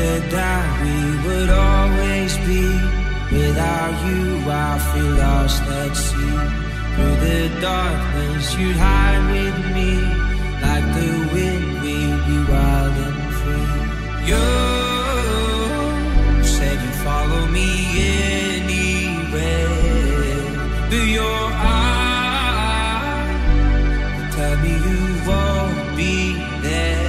said that we would always be. Without you I feel lost at sea. Through the darkness you'd hide with me. Like the wind we'd be wild and free. You said you'd follow me anywhere. Through your eyes tell me you won't be there.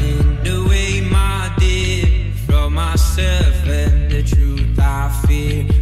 And the truth I fear,